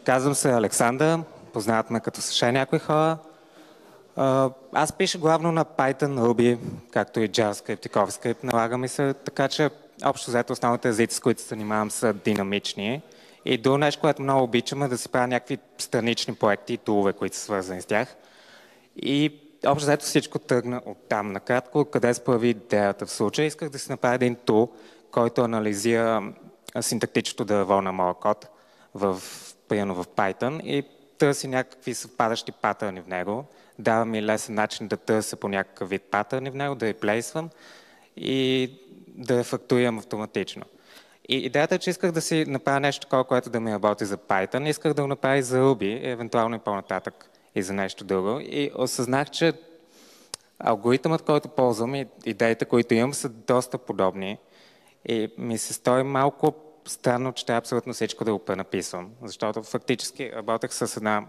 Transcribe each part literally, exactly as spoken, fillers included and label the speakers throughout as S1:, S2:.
S1: Казвам се Александър, познават ме като Саше някои хора. Аз пиша главно на Python, Ruby, както и JavaScript и CoffeeScript. Налага ми се, така че общо взето основните езици, с които се занимавам, са динамични. И друго нещо, което много обичам, е да си правя някакви странични проекти и тулове, които са свързани с тях. И общо взето всичко тръгна от там. Накратко, къде се появи идеята в случая, исках да си направя един тул, който анализира синтактичното дърво на моя код в, примерно в Python и търси някакви съвпадащи патърни в него. Дава ми лесен начин да търся по някакъв вид патърни в него, да реплейсвам и да рефакторирам автоматично. И идеята е, че исках да си направя нещо такова, което да ми работи за Python. Исках да го направя и за Ruby, евентуално и по-нататък и за нещо друго. И осъзнах, че алгоритъмът, който ползвам и идеите, които имам, са доста подобни. И ми се стори малко странно, че трябва абсолютно всичко да го пренаписвам. Защото фактически работех с една...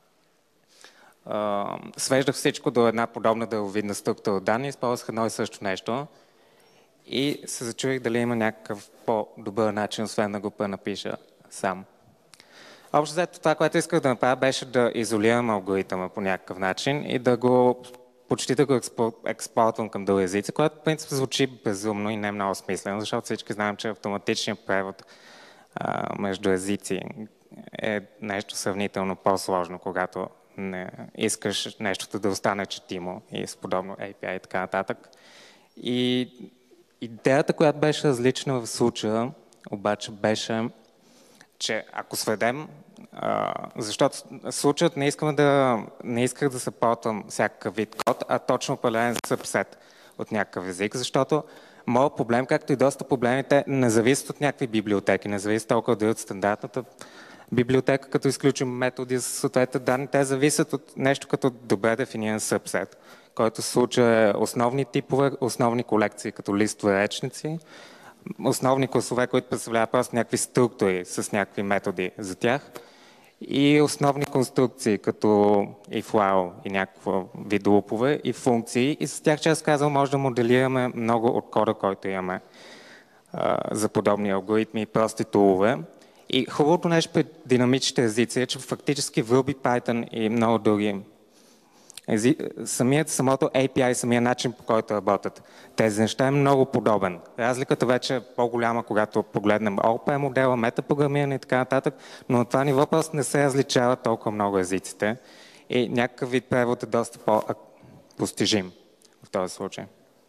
S1: Uh, свеждах всичко до една подобна дървовидна структура данни, използвах едно и също нещо и се зачудих дали има някакъв по-добър начин, освен да го пренапиша сам. Общо взето това, което исках да направя, беше да изолирам алгоритъма по някакъв начин и да го почти да го експортвам към други езици, което в принцип звучи безумно и не много смислено, защото всички знаем, че автоматичният превод а, между езици е нещо сравнително по-сложно, когато не искаш нещото да остане четимо и с подобно ей пи ай и така нататък. И идеята, която беше различна в случая, обаче беше, че ако сведем, а, защото случаят не, искам да, не исках да съпортвам всякакъв вид код, а точно определен събсет от някакъв език, защото моят проблем, както и доста проблемите, не зависят от някакви библиотеки, не зависят толкова да от стандартната библиотека, като изключим методи за съответните данни, те зависят от нещо като добре дефиниран събсет, който в случая е основни типове, основни колекции, като листове речници, основни класове, които представляват просто някакви структури с някакви методи за тях и основни конструкции, като if while и някакво вид лупове и функции. И с тях, често казвам, може да моделираме много от кода, който имаме а, за подобни алгоритми и прости тулове. И хубавото нещо при динамичните езици е, че фактически в Ruby, Python и много други ези... самият, самото ей пи ай, самият начин, по който работят тези неща е много подобен. Разликата вече е по-голяма, когато погледнем о пи модела, метапрограмиране и така нататък, но на това ниво просто не се различават толкова много езиците и някакъв вид превод е доста по-постижим в този случай.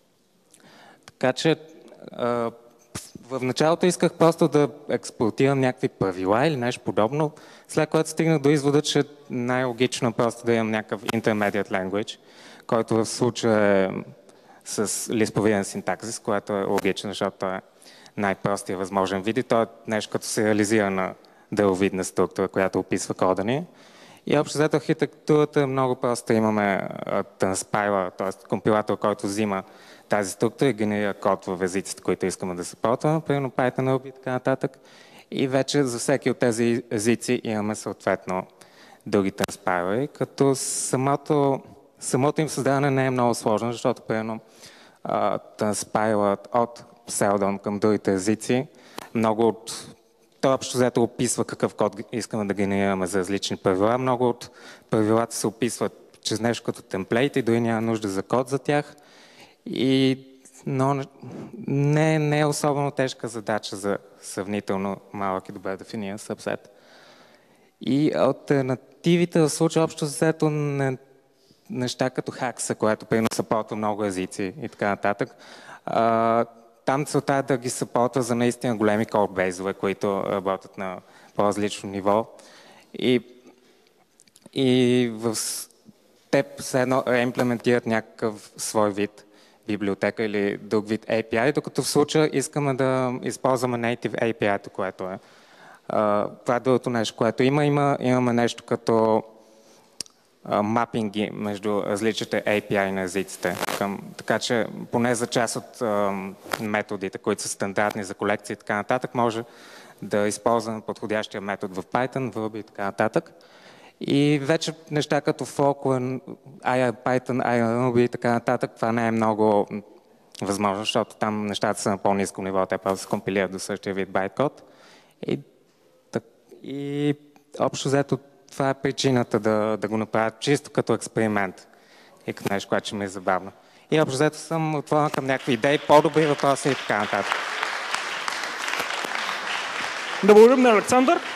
S1: Така че в началото исках просто да експортирам някакви правила или нещо подобно, след което стигнах до извода, че най-логично е просто да имам някакъв intermediate language, който в случая е с лисповиден синтаксис, което е логично, защото той е най-простия възможен вид и той е нещо като сериализирана дървовидна структура, която описва кода ни. И общо взето архитектурата е много проста. Имаме транспайла, т.е. компилатор, който взима тази структура и генерира код в езиците, които искаме да съпортваме, примерно Python, Ruby и така нататък. И вече за всеки от тези езици имаме съответно други транспайлери, като самото, самото им създаване не е много сложно, защото примерно транспайлът от Seldon към другите езици много от той общо взето описва какъв код искаме да генерираме за различни правила. Много от правилата се описват чрез нещо като темплейт и дори няма нужда за код за тях. И, но не, не е особено тежка задача за сравнително малък и добре дефиниран събсет. И алтернативите в случая общо взето не, неща като Haxa, което примерно съпортва много езици и така нататък. Там целта е да ги съпортва за наистина големи кодбейзове, които работят на по-различно ниво. И, и в теб все едно имплементират някакъв свой вид библиотека или друг вид ей пи ай, докато в случая искаме да използваме native ей пи ай-то, което е. Това е другото нещо, което има. има. Имаме нещо като мапинги между различните ей пи ай на езиците. Към, така че поне за част от а, методите, които са стандартни за колекции и така нататък, може да използваме подходящия метод в Python, в Ruby и така нататък. И вече неща като Fork, Python, Ruby и така нататък, това не е много възможно, защото там нещата са на по-низко ниво, те просто се компилират до същия вид байткод. И, и общо взето това е причината да, да го направят чисто като експеримент и като нещо, което ще ми е забавно. И общо взето съм отворен към някакви идеи, по-добри въпроси и така нататък.
S2: Да благодарим на Александър.